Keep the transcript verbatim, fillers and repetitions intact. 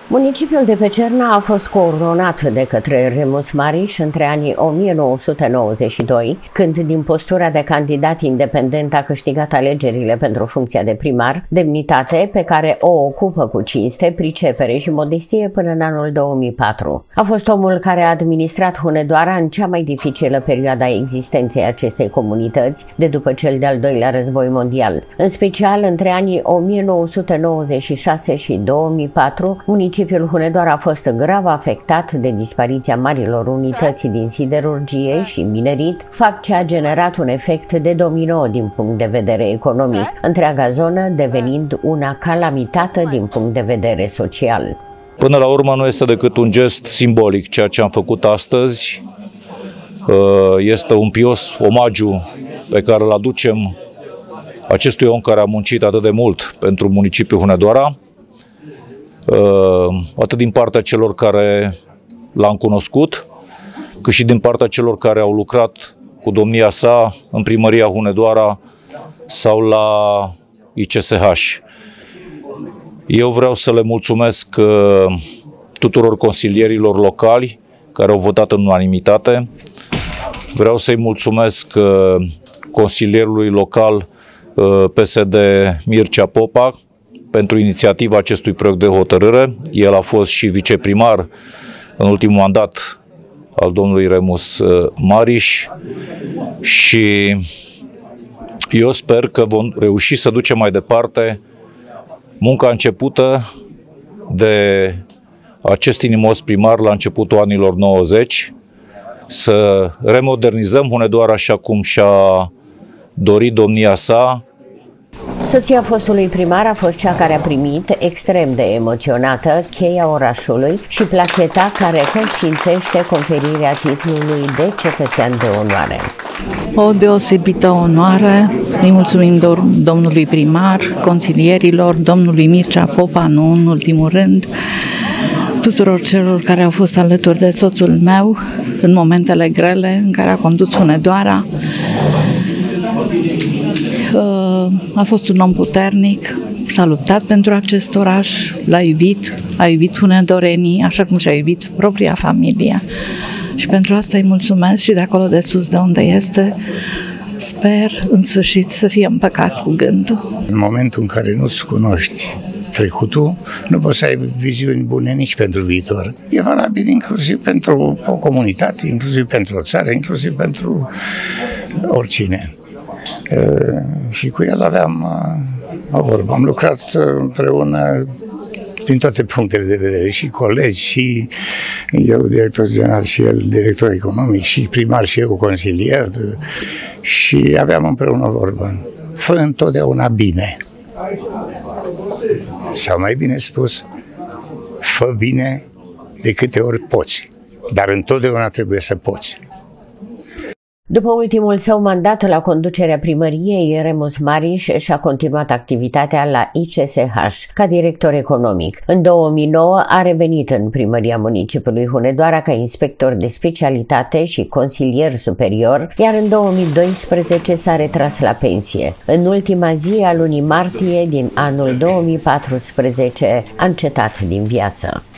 Municipiul de pe Cerna a fost coordonat de către Remus Mariș între anii o mie nouă sute nouăzeci și doi, când din postura de candidat independent a câștigat alegerile pentru funcția de primar, demnitate pe care o ocupă cu cinste, pricepere și modestie până în anul două mii patru. A fost omul care a administrat Hunedoara în cea mai dificilă perioadă a existenței acestei comunități, de după cel de-al doilea război mondial. În special, între anii o mie nouă sute nouăzeci și șase și două mii patru, municipiul Hunedoara a fost grav afectat de dispariția marilor unități din siderurgie și minerit, fapt ce a generat un efect de domino din punct de vedere economic, întreaga zonă devenind una calamitate din punct de vedere social. Până la urmă nu este decât un gest simbolic ceea ce am făcut astăzi. Este un pios omagiu pe care îl aducem acestui om care a muncit atât de mult pentru municipiul Hunedoara, atât din partea celor care l-am cunoscut, cât și din partea celor care au lucrat cu domnia sa în primăria Hunedoara sau la I C S H. Eu vreau să le mulțumesc tuturor consilierilor locali care au votat în unanimitate. Vreau să-i mulțumesc consilierului local P S D Mircea Popa pentru inițiativa acestui proiect de hotărâre. El a fost și viceprimar în ultimul mandat al domnului Remus Mariș și eu sper că vom reuși să ducem mai departe munca începută de acest inimos primar la începutul anilor nouăzeci, să remodernizăm Hunedoara așa cum și-a dorit domnia sa. Soția fostului primar a fost cea care a primit, extrem de emoționată, cheia orașului și placheta care consfințește conferirea titlului de cetățean de onoare. O deosebită onoare. Îi mulțumim domnului primar, consilierilor, domnului Mircea Popa, nu în ultimul rând, tuturor celor care au fost alături de soțul meu în momentele grele în care a condus Hunedoara. A fost un om puternic, s-a luptat pentru acest oraș, l-a iubit, a iubit hunedorenii, așa cum și-a iubit propria familie. Și pentru asta îi mulțumesc și de acolo de sus, de unde este, sper în sfârșit să fie împăcat cu gândul. În momentul în care nu-ți cunoști trecutul, nu poți să ai viziuni bune nici pentru viitor. E valabil inclusiv pentru o comunitate, inclusiv pentru o țară, inclusiv pentru oricine. Uh, și cu el aveam uh, o vorbă. Am lucrat împreună din toate punctele de vedere, și colegi, și eu director general, și el director economic, și primar, și eu consilier, și aveam împreună o vorbă. Fă întotdeauna bine. Sau mai bine spus, fă bine de câte ori poți, dar întotdeauna trebuie să poți. După ultimul său mandat la conducerea primăriei, Remus Mariș și-a continuat activitatea la I C S H ca director economic. În două mii nouă a revenit în primăria municipiului Hunedoara ca inspector de specialitate și consilier superior, iar în două mii doisprezece s-a retras la pensie. În ultima zi a lunii martie din anul două mii paisprezece a încetat din viață.